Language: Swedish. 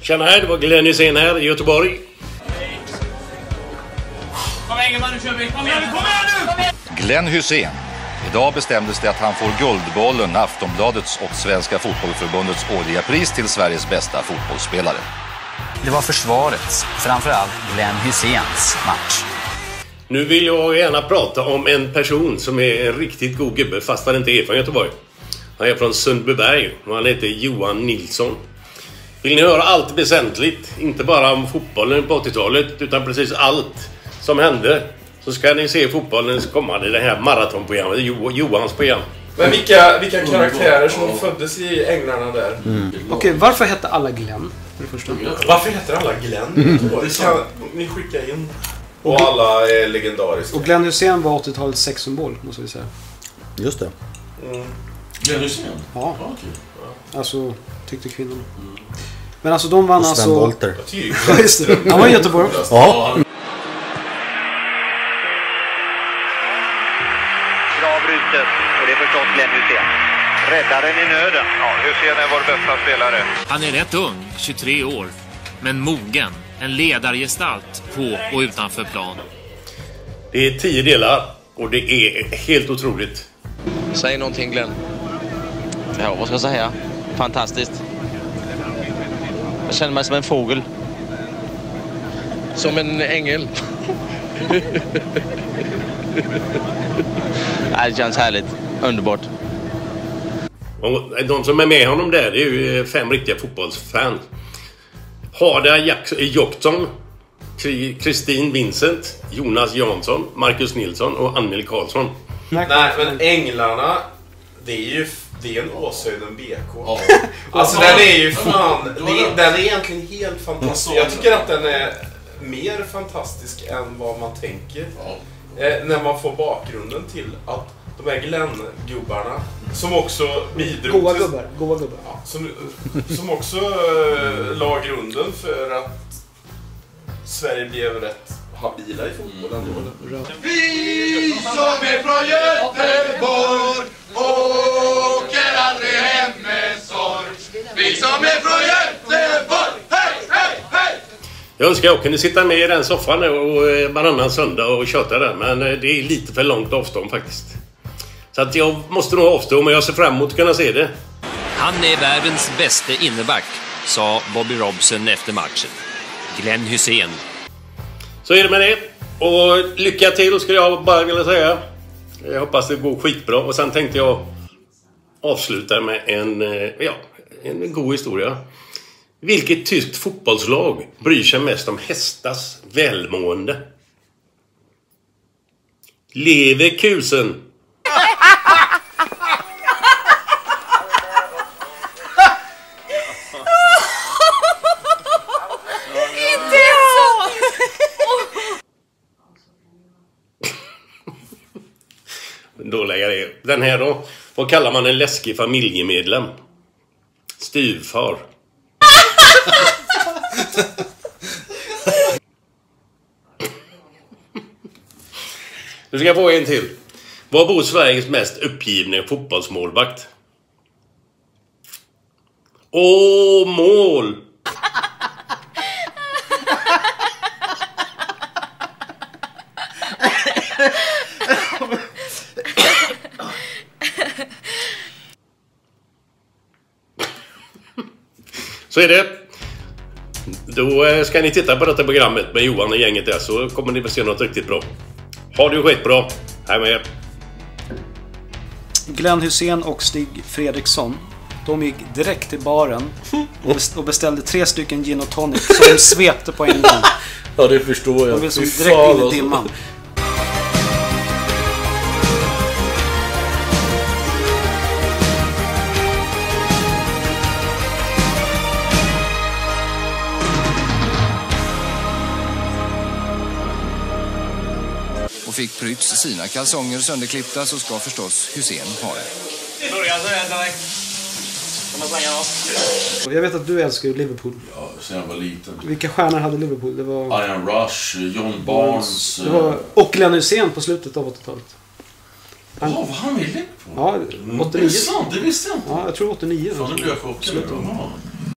Tjena här, det var Glenn Hysén här i Göteborg. Kom igen man, nu kör vi! Kom igen nu! Glenn Hysén. Idag bestämdes det att han får Guldbollen, Aftonbladets och Svenska fotbollförbundets årliga pris till Sveriges bästa fotbollsspelare. Det var försvarets, framförallt Glenn Hyséns match. Nu vill jag gärna prata om en person som är en riktigt god gubbe, fast han inte är från Göteborg. Han är från Sundbyberg och han heter Johan Nilsson. Vill ni höra allt väsentligt, inte bara om fotbollen på 80-talet, utan precis allt som hände, så ska ni se fotbollens kommande, det här maratonprogrammet, Johans program. Men vilka karaktärer som föddes i änglarna där? Okej, varför hette alla Glenn? För det första. Varför heter alla Glenn? Det kan ni skicka in. Och alla är legendariska. Och Glenn Hysén var 80-talets sexsymbol, måste vi säga. Just det. Glenn Hysén? Ja. Alltså, tyckte kvinnorna. Men alltså de vann och Sven Wollter. Ja, just det. Han var i Göteborg också. Ja. Bra brutet. Och det är förstås Glenn Hysén. Räddaren i nöden. Ja, Hysén är vår bästa spelare. Han är rätt ung, 23 år. Men mogen. En ledargestalt på och utanför plan. Det är 10 delar och det är helt otroligt. Säg någonting Glenn. Ja, vad ska jag säga? Fantastiskt. Jag känner mig som en fågel. Som en ängel. Det känns härligt. Underbart. Och de som är med honom där, det är ju 5 riktiga fotbollsfans. Harda Joksson, Kristin Vincent, Jonas Jansson, Marcus Nilsson och Anneli Karlsson. Nej, men änglarna, det är en Åshöjden BK. Ja. Alltså den är ju fan, den är egentligen helt fantastisk. Jag tycker att den är mer fantastisk än vad man tänker. När man får bakgrunden till att de här Glenn-gubbarna som också bidrog goa gubbar. Ja, som också la grunden för att Sverige blev rätt habila i fotbollen. Vi som är från Göteborg åker aldrig hem med sorg. Vi som är från Göteborg, hej, hej, hej! Jag önskar jag kunde sitta med i den soffan och varannan söndag och köta den, men det är lite för långt avstånd faktiskt. Så att jag måste nog avstå, men jag ser fram emot att kunna se det. Han är världens bästa inneback, sa Bobby Robson efter matchen. Glenn Hysén. Så är det med det. Och lycka till skulle jag bara vilja säga. Jag hoppas det går skitbra. Och sen tänkte jag avsluta med en god historia. Vilket tyskt fotbollslag bryr sig mest om hästars välmående? Leverkusen. Då lägger jag det. Den här då. Vad kallar man en läskig familjemedlem? Styvfar. Nu ska jag få en till. Var bor Sveriges mest uppgivna fotbollsmålvakt? Åh, mål! Så är det. Då ska ni titta på detta programmet med Johan och gänget där, så kommer ni att se något riktigt bra. Ha det skitbra. Hej med er. Glenn Hysén och Stig Fredriksson, de gick direkt till baren och beställde 3 stycken gin och tonic som de svepte på en gång. Ja, det förstår jag. De vill som direkt in i dimman. Och fick Prytz sina kalsonger sönderklippta, så ska förstås Hysén ha det. Jag vet att du älskar ju Liverpool. Ja, sen jag var liten. Vilka stjärnor hade Liverpool? Det var Ian Rush, John Barnes. Det var, och Glenn Hysén på slutet av 80-talet. Var han i Liverpool? Ja, 89. Det är sant, det visste jag inte. Ja, jag tror 89. Fan, nu blir jag chockad.